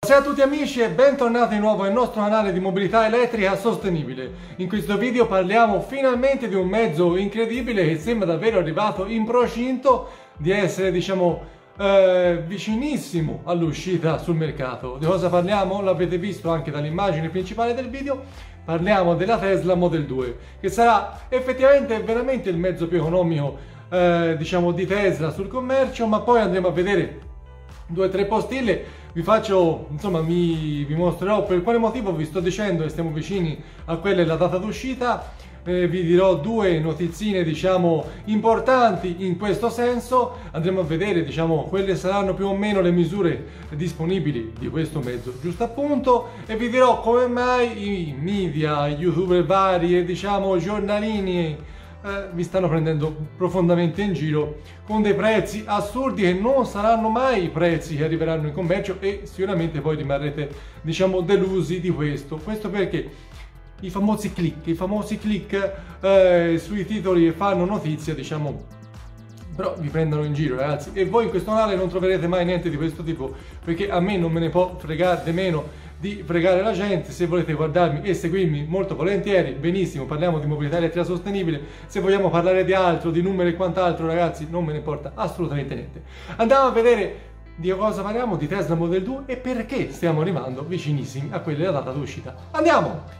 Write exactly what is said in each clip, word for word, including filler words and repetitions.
Ciao a tutti amici e bentornati di nuovo nel nostro canale di mobilità elettrica sostenibile. In questo video parliamo finalmente di un mezzo incredibile che sembra davvero arrivato in procinto di essere, diciamo, eh, vicinissimo all'uscita sul mercato. Di cosa parliamo? L'avete visto anche dall'immagine principale del video. Parliamo della Tesla Model due, che sarà effettivamente veramente il mezzo più economico, eh, diciamo, di Tesla sul commercio, ma poi andremo a vedere due o tre postille. Vi faccio, insomma, mi, vi mostrerò per quale motivo vi sto dicendo che stiamo vicini a quella della data d'uscita. Eh, vi dirò due notizzine, diciamo, importanti in questo senso. Andremo a vedere, diciamo, quelle saranno più o meno le misure disponibili di questo mezzo, giusto appunto, e vi dirò come mai i media, youtuber vari e, diciamo, giornalini Eh, vi stanno prendendo profondamente in giro con dei prezzi assurdi che non saranno mai i prezzi che arriveranno in commercio, e sicuramente poi rimarrete, diciamo, delusi di questo. Questo perché i famosi click, i famosi click eh, sui titoli che fanno notizia, diciamo, però vi prendono in giro, ragazzi, e voi in questo canale non troverete mai niente di questo tipo, perché a me non me ne può fregare nemmeno di fregare la gente. Se volete guardarmi e seguirmi, molto volentieri, benissimo, parliamo di mobilità elettrica sostenibile. Se vogliamo parlare di altro, di numeri e quant'altro, ragazzi, non me ne importa assolutamente niente. Andiamo a vedere di cosa parliamo, di Tesla Model due e perché stiamo arrivando vicinissimi a quella della data d'uscita. Andiamo!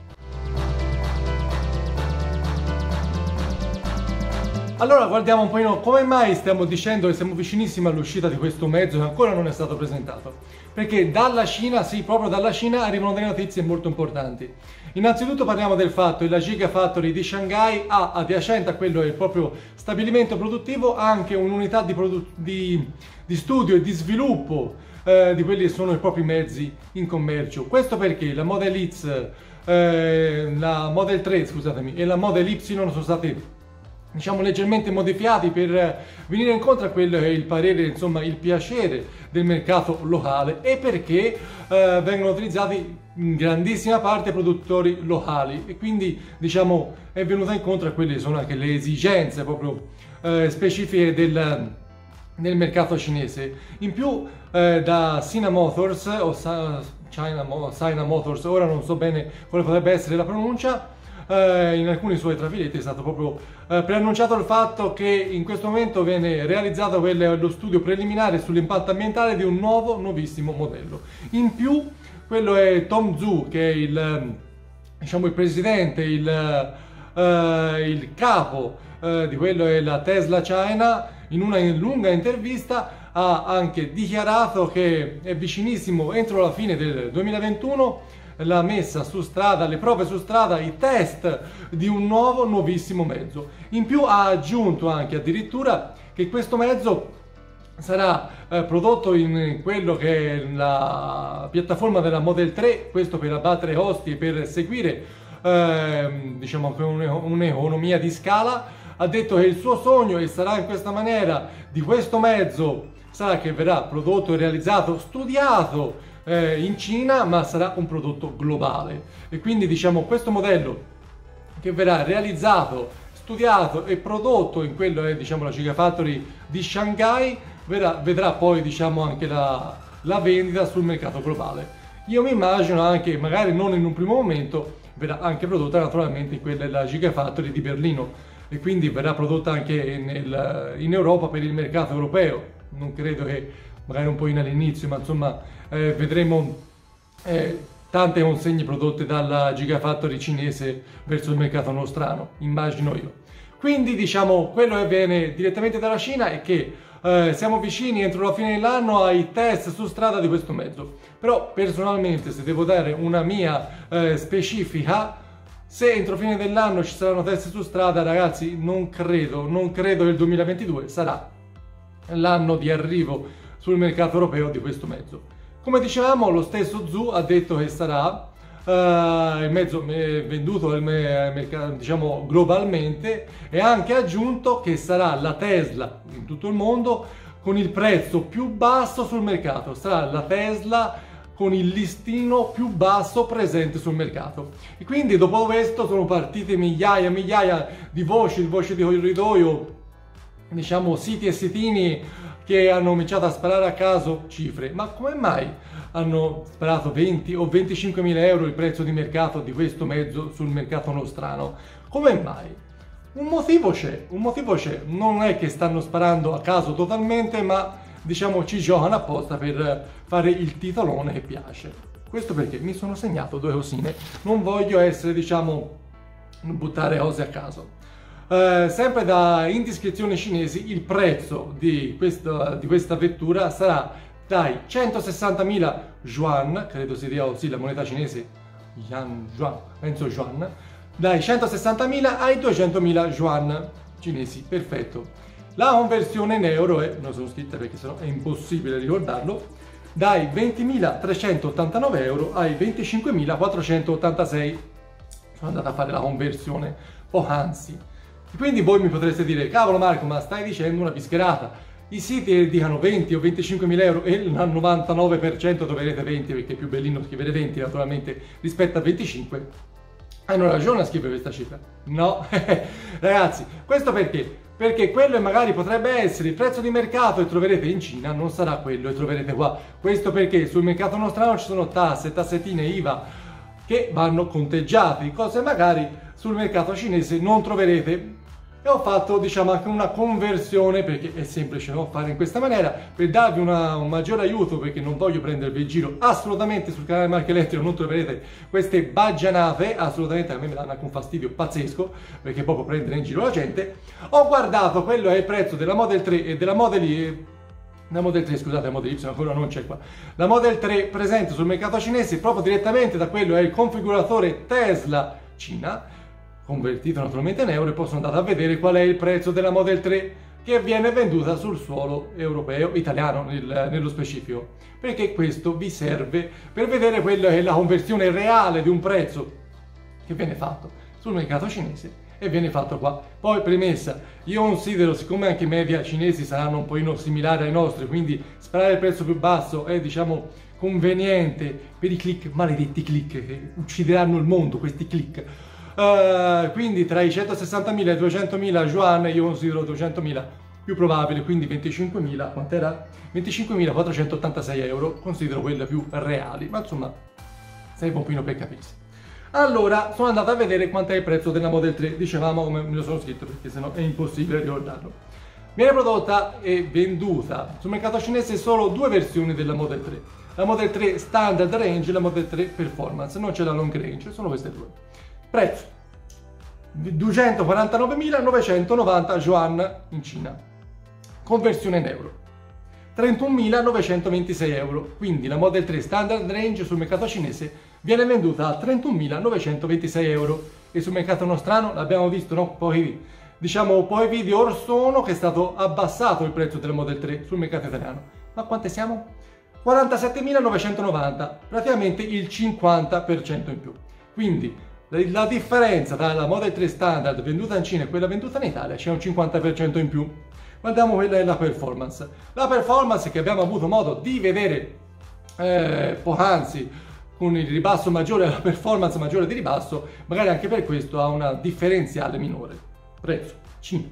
Allora guardiamo un po' come mai stiamo dicendo che siamo vicinissimi all'uscita di questo mezzo che ancora non è stato presentato. Perché dalla Cina, sì, proprio dalla Cina arrivano delle notizie molto importanti. Innanzitutto parliamo del fatto che la Gigafactory di Shanghai ha adiacente a quello che è il proprio stabilimento produttivo anche un'unità di, di, di studio e di sviluppo eh, di quelli che sono i propri mezzi in commercio. Questo perché la Model X, eh, la Model tre, scusatemi, e la Model Y sono stati, diciamo, leggermente modificati per venire incontro a quello che è il parere, insomma, il piacere del mercato locale, e perché eh, vengono utilizzati in grandissima parte produttori locali, e quindi, diciamo, è venuta incontro a quelle che sono anche le esigenze proprio eh, specifiche del, del mercato cinese. In più eh, da Sina Motors o Sa, China, Sina Motors, ora non so bene quale potrebbe essere la pronuncia, Uh, in alcuni suoi trafiletti è stato proprio uh, preannunciato il fatto che in questo momento viene realizzato quello, lo studio preliminare sull'impatto ambientale di un nuovo, nuovissimo modello. In più, quello è Tom Zhu, che è il, diciamo, il presidente, il, uh, il capo uh, di quello è la Tesla China, in una lunga intervista ha anche dichiarato che è vicinissimo, entro la fine del duemilaventuno, la messa su strada, le prove su strada, i test di un nuovo, nuovissimo mezzo. In più ha aggiunto anche addirittura che questo mezzo sarà eh, prodotto in quello che è la piattaforma della Model tre, questo per abbattere costi e per seguire eh, diciamo, un'economia di scala. Ha detto che il suo sogno, e sarà in questa maniera, di questo mezzo sarà che verrà prodotto e realizzato, studiato in Cina, ma sarà un prodotto globale. E quindi, diciamo, questo modello che verrà realizzato, studiato e prodotto in quello è, diciamo, la Gigafactory di Shanghai, verrà, vedrà poi, diciamo, anche la, la vendita sul mercato globale. Io mi immagino anche, magari non in un primo momento, verrà anche prodotta naturalmente in quella della Gigafactory di Berlino, e quindi verrà prodotta anche nel, in Europa per il mercato europeo. Non credo che, magari un po' in all'inizio, ma insomma eh, vedremo eh, tante consegne prodotte dalla Gigafactory cinese verso il mercato nostrano, immagino io. Quindi, diciamo, quello che viene direttamente dalla Cina è che eh, siamo vicini entro la fine dell'anno ai test su strada di questo mezzo. Però personalmente, se devo dare una mia eh, specifica, se entro fine dell'anno ci saranno test su strada, ragazzi, non credo, non credo che il duemilaventidue sarà l'anno di arrivo sul mercato europeo di questo mezzo. Come dicevamo, lo stesso Zhu ha detto che sarà uh, il mezzo venduto diciamo globalmente, e ha anche aggiunto che sarà la Tesla in tutto il mondo con il prezzo più basso sul mercato, sarà la Tesla con il listino più basso presente sul mercato. E quindi dopo questo sono partite migliaia e migliaia di voci, di voci di corridoio, diciamo siti e sitini che hanno cominciato a sparare a caso cifre. Ma come mai hanno sparato venti o venticinquemila euro il prezzo di mercato di questo mezzo sul mercato nostrano. Come mai? Un motivo c'è, un motivo c'è, non è che stanno sparando a caso totalmente, ma diciamo ci giocano apposta per fare il titolone che piace. Questo perché mi sono segnato due cosine, non voglio essere, diciamo, buttare cose a caso. Eh, sempre da indiscrezioni cinesi, il prezzo di questa, di questa vettura sarà dai centosessantamila yuan, credo si dia così la moneta cinese, yuan, yuan, penso yuan, dai centosessantamila ai duecentomila yuan cinesi, perfetto. La conversione in euro è, non sono scritta perché sennò è impossibile ricordarlo, dai ventimilatrecentottantanove euro ai venticinquemilaquattrocentottantasei. Sono andato a fare la conversione poc'anzi. Quindi voi mi potreste dire, cavolo Marco, ma stai dicendo una bischerata. I siti dicono venti o venticinquemila euro e il novantanove per cento troverete venti, perché è più bellino scrivere venti naturalmente rispetto a venticinque. Hanno ragione a scrivere questa cifra? No, ragazzi, questo perché? Perché quello magari potrebbe essere il prezzo di mercato e troverete in Cina, non sarà quello e troverete qua. Questo perché sul mercato nostrano ci sono tasse, tassettine, I V A che vanno conteggiati, cose magari sul mercato cinese non troverete. E ho fatto, diciamo, anche una conversione, perché è semplice, no? Fare in questa maniera, per darvi una, un maggiore aiuto, perché non voglio prendervi in giro. Assolutamente sul canale Marco Elettrico non troverete queste baggianate, assolutamente a me mi danno anche un fastidio pazzesco, perché proprio prendere in giro la gente. Ho guardato, quello è il prezzo della Model tre e della Model Y. La Model tre, scusate, la Model Y ancora non c'è qua. La Model tre presente sul mercato cinese, proprio direttamente da quello è il configuratore Tesla Cina, convertito naturalmente in euro, e posso andare a vedere qual è il prezzo della Model tre che viene venduta sul suolo europeo, italiano nel, nello specifico, perché questo vi serve per vedere quella che è la conversione reale di un prezzo che viene fatto sul mercato cinese e viene fatto qua. Poi premessa, io considero, siccome anche i media cinesi saranno un pochino similari ai nostri, quindi sparare il prezzo più basso è, diciamo, conveniente per i click, maledetti click che uccideranno il mondo, questi click. Uh, quindi tra i centosessantamila e i duecentomila yuan io considero duecentomila più probabile, quindi venticinquemila, quant'era? venticinquemilaquattrocentottantasei euro, considero quelle più reali, ma insomma sei un pochino per capirsi. Allora, sono andato a vedere quanto è il prezzo della Model tre, dicevamo come me lo sono scritto perché sennò è impossibile ricordarlo. Viene prodotta e venduta sul mercato cinese solo due versioni della Model tre, la Model tre Standard Range e la Model tre Performance, non c'è la Long Range, sono queste due. Prezzo duecentoquarantanovemilanovecentonovanta yuan in Cina, conversione in euro trentunomilanovecentoventisei euro, quindi la Model tre Standard Range sul mercato cinese viene venduta a trentunomilanovecentoventisei euro e sul mercato nostrano l'abbiamo visto, no? Poi diciamo poi video or sono che è stato abbassato il prezzo della Model tre sul mercato italiano, ma quante siamo? quarantasettemilanovecentonovanta, praticamente il cinquanta per cento in più. Quindi la differenza tra la Model tre Standard venduta in Cina e quella venduta in Italia c'è un cinquanta per cento in più. Guardiamo quella è la performance. La performance che abbiamo avuto modo di vedere eh, poc'anzi, con il ribasso maggiore, la performance maggiore di ribasso, magari anche per questo ha una differenziale minore. Prezzo Cina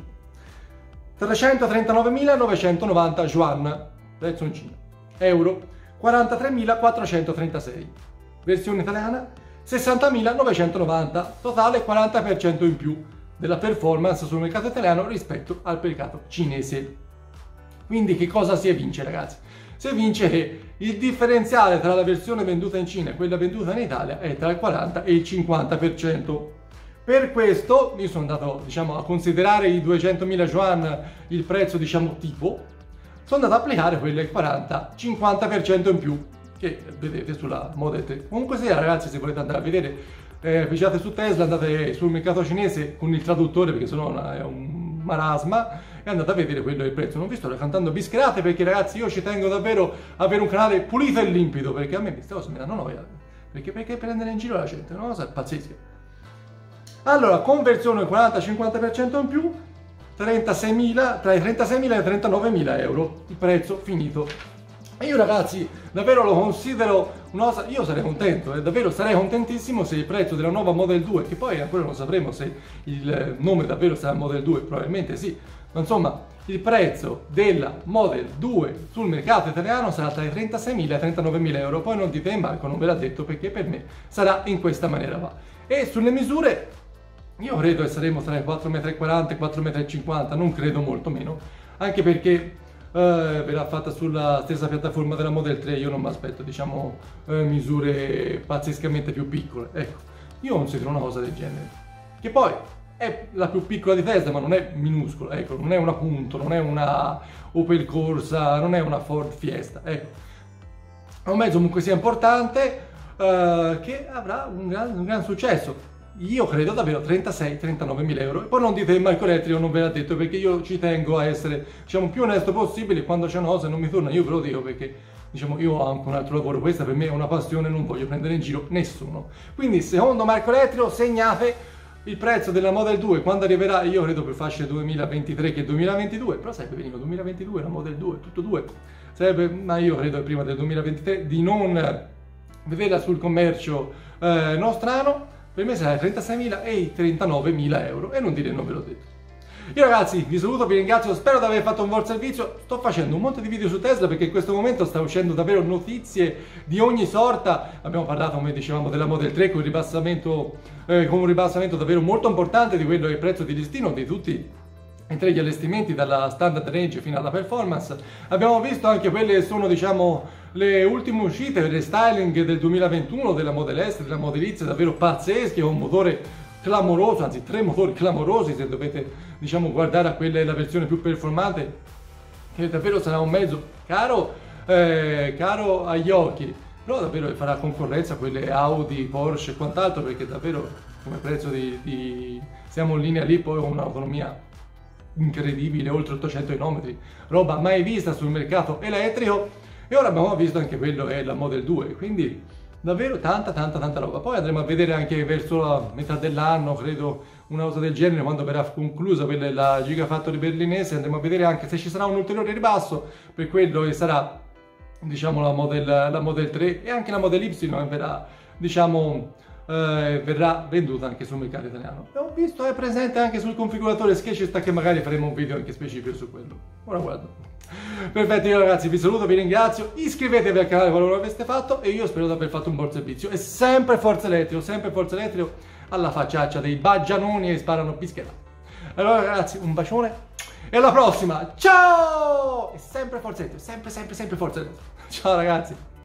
trecentotrentanovanovemilanovecentonovanta yuan, prezzo in Cina. Euro quarantatremilaquattrocentotrentasei. Versione italiana sessantamilanovecentonovanta, totale quaranta per cento in più della performance sul mercato italiano rispetto al mercato cinese. Quindi che cosa si evince, ragazzi? Si evince che il differenziale tra la versione venduta in Cina e quella venduta in Italia è tra il quaranta e il cinquanta per cento. Per questo io sono andato, diciamo, a considerare i duecentomila yuan il prezzo, diciamo, tipo, sono andato ad applicare quello del quaranta cinquanta per cento in più che vedete sulla Model tre. Comunque sia, ragazzi, se volete andare a vedere, eh, pigiate su Tesla, andate sul mercato cinese con il traduttore, perché sennò è un marasma, e andate a vedere quello del prezzo. Non vi sto raccontando bischerate, perché ragazzi io ci tengo davvero a avere un canale pulito e limpido, perché a me queste cose mi danno noia, perché, perché prendere in giro la gente, è una cosa pazzesca. Allora, conversione quaranta cinquanta per cento in più, trentaseimila, tra i trentaseimila e i trentanovemila euro, il prezzo finito. E io, ragazzi, davvero lo considero una cosa, io sarei contento, eh, davvero sarei contentissimo se il prezzo della nuova Model due, che poi ancora non sapremo se il nome davvero sarà Model due, probabilmente sì, ma insomma, il prezzo della Model due sul mercato italiano sarà tra i trentaseimila e i trentanovemila euro. Poi non dite Marco, non ve l'ha detto, perché per me sarà in questa maniera va. E sulle misure io credo che saremo tra i quattro virgola quaranta e i quattro virgola cinquanta, non credo molto meno, anche perché eh, verrà fatta sulla stessa piattaforma della Model tre. Io non mi aspetto, diciamo, eh, misure pazzescamente più piccole. Ecco, io considero una cosa del genere, che poi è la più piccola di Tesla, ma non è minuscola, ecco, non è una Punto, non è una Opel Corsa, non è una Ford Fiesta, ecco. È un mezzo comunque sia importante, eh, che avrà un gran, un gran successo. Io credo davvero trentasei trentanove mila euro. E poi non dite Marco Elettrico non ve l'ha detto, perché io ci tengo a essere, diciamo, più onesto possibile. Quando c'è una cosa e non mi torna, io ve lo dico, perché diciamo io ho anche un altro lavoro, questa per me è una passione, non voglio prendere in giro nessuno. Quindi secondo Marco Elettrico segnate il prezzo della Model due quando arriverà, io credo per fasce duemilaventitré che duemilaventidue, però sarebbe venuto duemilaventidue, la Model due, tutto due, sarebbe, ma io credo prima del duemilaventitré di non vederla sul commercio eh, nostrano. Per me sarà i trentaseimila e i trentanovemila euro, e non dire non ve l'ho detto. Io ragazzi vi saluto, vi ringrazio, spero di aver fatto un buon servizio. Sto facendo un monte di video su Tesla perché in questo momento sta uscendo davvero notizie di ogni sorta. Abbiamo parlato, come dicevamo, della Model tre con, ribassamento, eh, con un ribassamento davvero molto importante di quello che è il prezzo di listino di tutti e tre gli allestimenti, dalla standard range fino alla performance. Abbiamo visto anche quelle che sono, diciamo, le ultime uscite, il restyling del duemilaventuno della Model S, della Model X, davvero pazzesche, con un motore clamoroso, anzi tre motori clamorosi se dovete, diciamo, guardare a quella la versione più performante, che davvero sarà un mezzo caro, eh, caro agli occhi, però davvero farà concorrenza a quelle Audi, Porsche e quant'altro, perché davvero come prezzo di, di... siamo in linea lì, poi con un'autonomia incredibile, oltre ottocento chilometri, roba mai vista sul mercato elettrico. E ora abbiamo visto anche quello è la Model due, quindi davvero tanta tanta tanta roba. Poi andremo a vedere anche verso la metà dell'anno, credo una cosa del genere, quando verrà conclusa quella la Gigafactory berlinese, andremo a vedere anche se ci sarà un ulteriore ribasso per quello che sarà, diciamo, la Model, la Model tre, e anche la Model Y verrà, diciamo, eh, verrà venduta anche sul mercato italiano. Ho visto è presente anche sul configuratore Sketchista, che magari faremo un video anche specifico su quello. Ora guardo. Perfetto, io ragazzi vi saluto, vi ringrazio, iscrivetevi al canale qualora l'aveste fatto, e io spero di aver fatto un buon servizio. E sempre Forza Elettrico, sempre Forza Elettrico, alla facciaccia dei baggianoni che sparano pischera. Allora ragazzi, un bacione e alla prossima, ciao! E sempre Forza Elettrico, sempre sempre sempre Forza Elettrico. Ciao ragazzi.